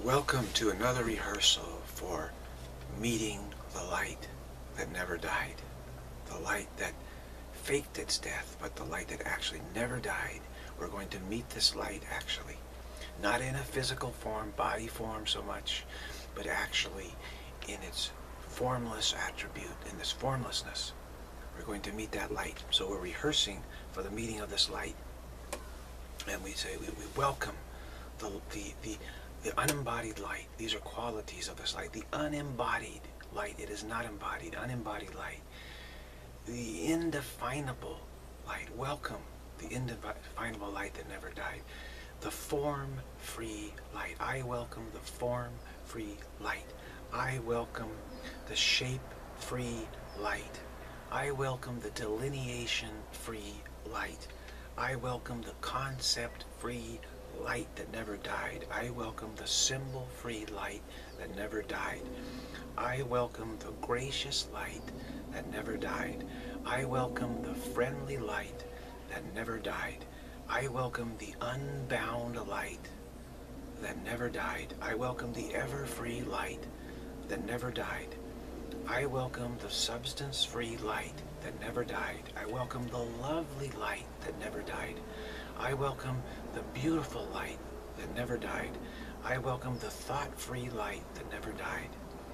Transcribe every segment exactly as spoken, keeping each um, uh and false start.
Welcome to another rehearsal for meeting the light that never died. The light that faked its death, but the light that actually never died. We're going to meet this light actually. Not in a physical form, body form so much, but actually in its formless attribute, in this formlessness. We're going to meet that light. So we're rehearsing for the meeting of this light. And we say, we, we welcome the, the, the, the unembodied light. These are qualities of this light. The unembodied light. It is not embodied. Unembodied light. The indefinable light. Welcome the indefinable light that never died. The form-free light. I welcome the form-free light. I welcome the shape-free light. I welcome the delineation-free light. I welcome the concept-free light that never died. I welcome the symbol-free light that never died. I welcome the gracious light that never died. I welcome the friendly light that never died. I welcome the unbound light that never died. I welcome the ever-free light that never died. I welcome the substance-free light that never died. I welcome the lovely light that never died. I welcome the beautiful light that never died. I welcome the thought-free light that never died.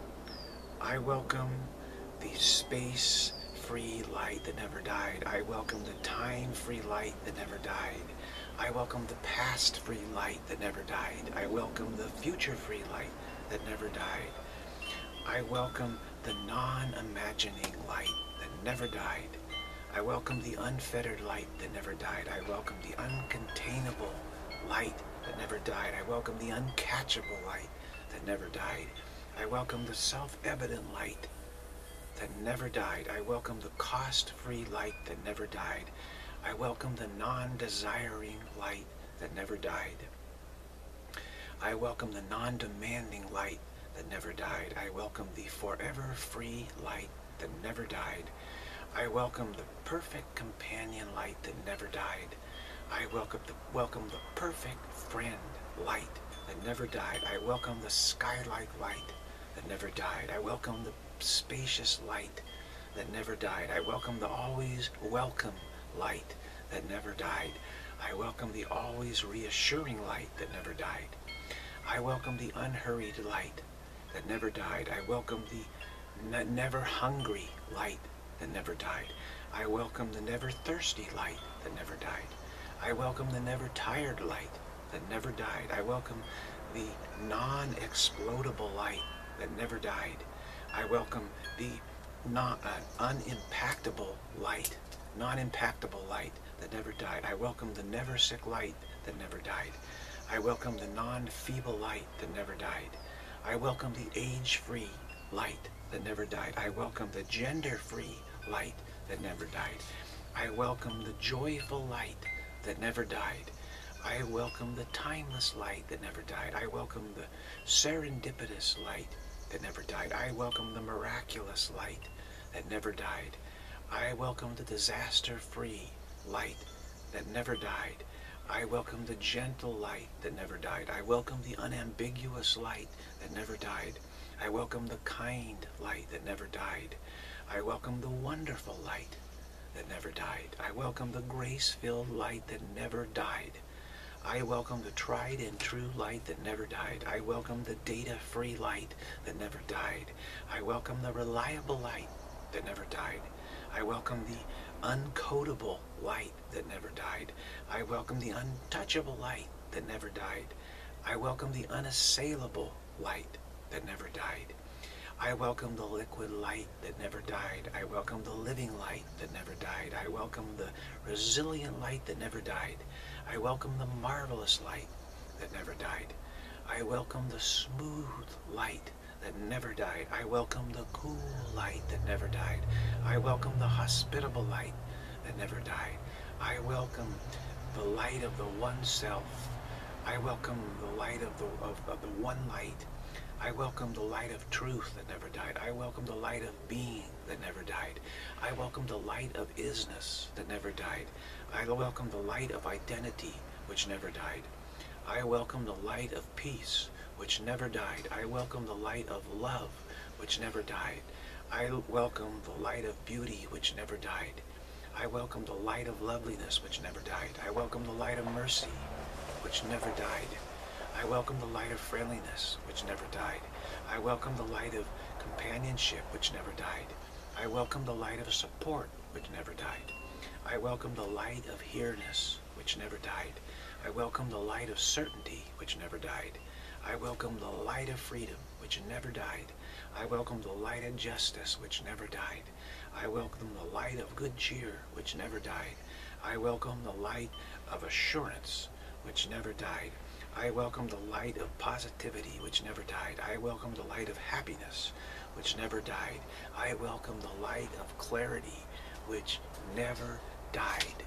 I welcome the space-free light that never died. I welcome the time-free light that never died. I welcome the past-free light that never died. I welcome the future-free light that never died. I welcome the non-imagining light that never died. I welcome the unfettered light that never died. I welcome the uncontainable light that never died. I welcome the uncatchable light that never died. I welcome the self-evident light that never died. I welcome the cost-free light that never died. I welcome the non-desiring light that never died. I welcome the non-demanding light that never died. I welcome the forever free light that never died. I welcome the perfect companion light that never died. I welcome the, welcome the perfect friend light that never died. I welcome the sky-like light that never died. I welcome the spacious light that never died. I welcome the always welcome light that never died. I welcome the always reassuring light that never died. I welcome the unhurried light that never died. I welcome the ne never hungry light that never died. I welcome the never thirsty light that never died. I welcome the never tired light that never died. I welcome the non-explodable light that never died. I welcome the non, uh, unimpactable light, non-impactable light that never died. I welcome the never sick light that never died. I welcome the non-feeble light that never died. I welcome the age-free light that never died. I welcome the gender-free light that never died. I welcome the joyful light that never died. I welcome the timeless light that never died. I welcome the serendipitous light that never died. I welcome the miraculous light that never died. I welcome the disaster-free light that never died. I welcome the gentle light that never died. I welcome the unambiguous light that never died. I welcome the kind light that never died. I welcome the wonderful light that never died. I welcome the grace-filled light that never died. I welcome the tried and true light that never died. I welcome the data-free light that never died. I welcome the reliable light that never died. I welcome the uncodable light that never died. I welcome the untouchable light that never died. I welcome the unassailable light that never died. I welcome the liquid light that never died. I welcome the living light that never died. I welcome the resilient light that never died. I welcome the marvelous light that never died. I welcome the smooth light that never died. I welcome the cool light that never died. I welcome the hospitable light that never died. I welcome the light of the one self. I welcome the light of the, of, of the one light. I welcome the light of truth that never died. I welcome the light of being that never died. I welcome the light of isness that never died. I welcome the light of identity which never died. I welcome the light of peace which never died. I welcome the light of love, which never died. I welcome the light of beauty, which never died. I welcome the light of loveliness, which never died. I welcome the light of mercy, which never died. I welcome the light of friendliness, which never died. I welcome the light of companionship, which never died. I welcome the light of support, which never died. I welcome the light of here-ness, which never died. I welcome the light of certainty, which never died. I welcome the light of freedom, which never died. I welcome the light of justice, which never died. I welcome the light of good cheer, which never died. I welcome the light of assurance, which never died. I welcome the light of positivity, which never died. I welcome the light of happiness, which never died. I welcome the light of clarity, which never died.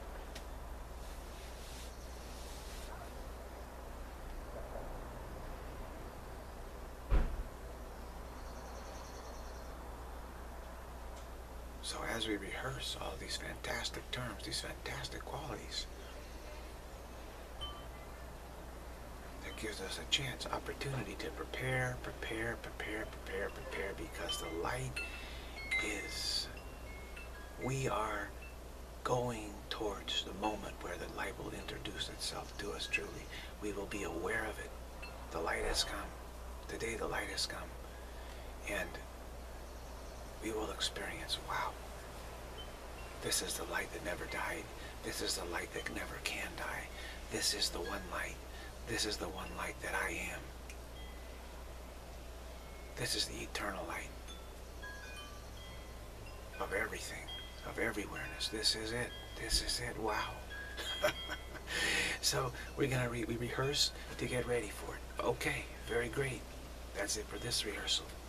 So as we rehearse all these fantastic terms, these fantastic qualities, that gives us a chance, opportunity to prepare, prepare, prepare, prepare, prepare, because the light is, we are going towards the moment where the light will introduce itself to us truly. We will be aware of it. The light has come. Today the light has come. And we will experience, wow, this is the light that never died. This is the light that never can die. This is the one light. This is the one light that I am. This is the eternal light of everything, of every awareness. This is it. This is it. Wow. So we're gonna re we rehearse to get ready for it. Okay, very great. That's it for this rehearsal.